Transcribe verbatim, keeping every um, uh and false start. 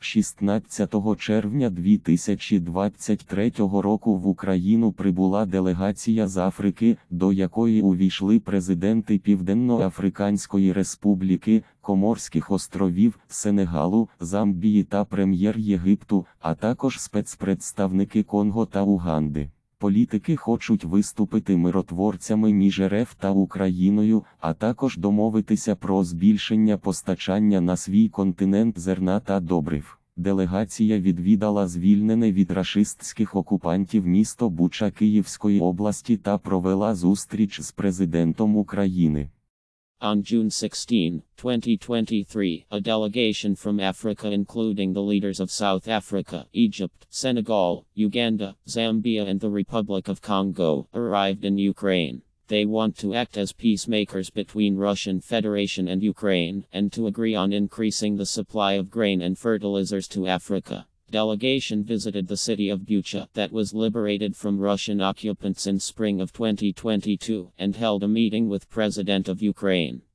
шістнадцятого червня дві тисячі двадцять третього року в Україну прибула делегація з Африки, до якої увійшли президенти Південно-Африканської Республіки, Коморських островів, Сенегалу, Замбії та прем'єр Єгипту, а також спецпредставники Конго та Уганди. Політики хочуть виступити миротворцями між РФ та Україною, а також домовитися про збільшення постачання на свій континент зерна та добрив. Делегація відвідала звільнене від рашистських окупантів місто Буча Київської області та провела зустріч з президентом України. On June sixteenth, twenty twenty-three, a delegation from Africa including the leaders of South Africa, Egypt, Senegal, Uganda, Zambia and the Republic of Congo, arrived in Ukraine. They want to act as peacemakers between Russian Federation and Ukraine, and to agree on increasing the supply of grain and fertilizers to Africa. Delegation visited the city of Bucha that was liberated from Russian occupants in spring of twenty twenty-two and held a meeting with President of Ukraine.